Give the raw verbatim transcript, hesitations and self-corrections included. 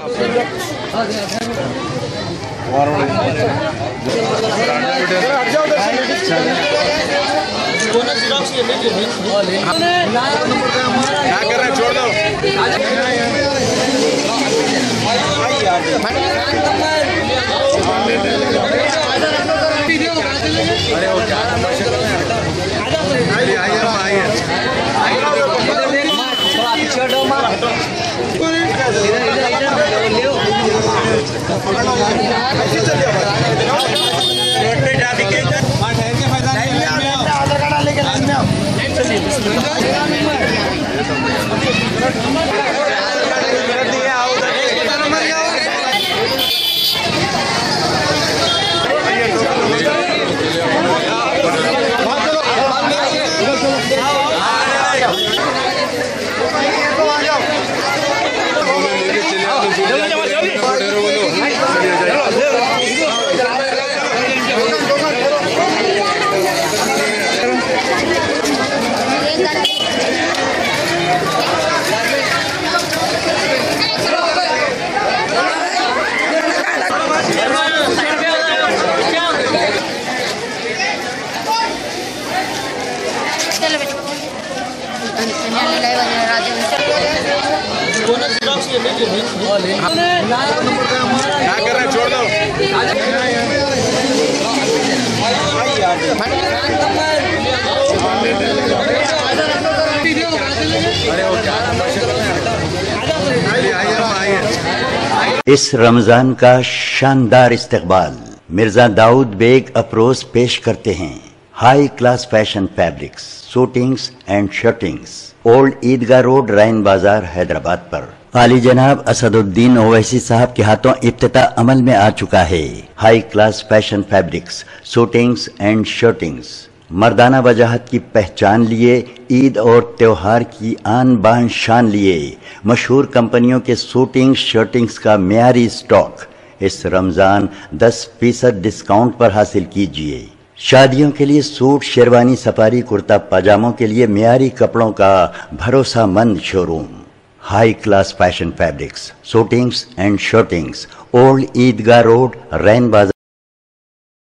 क्या कर रहे हैं, छोड़ दो। अरे वो क्या आइए आइए आइए क्या कर रहे हैं, छोड़ दो। अरे वो क्या आइए आइए। इस रमजान का शानदार इस्तकबाल मिर्जा दाऊद बेग अफरोज पेश करते हैं। High class fashion fabrics, suitings and shirtings, old Eidgah road, Rein Bazar, Hyderabad पर आली जनाब असदुद्दीन ओवैसी साहब के हाथों इफ्तिताह अमल में आ चुका है। High class fashion fabrics, suitings and shirtings, मर्दाना वजाहत की पहचान लिए, ईद और त्योहार की आन बान शान लिए मशहूर कंपनियों के सूटिंग शर्टिंग्स का मियारी स्टॉक इस रमजान दस फीसद डिस्काउंट पर हासिल कीजिए। शादियों के लिए सूट, शेरवानी, सफारी, कुर्ता पजामों के लिए मियारी कपड़ों का भरोसामंद showroom. High class fashion fabrics, suitings and shirtings, old Eidgah road, Rein बाजार।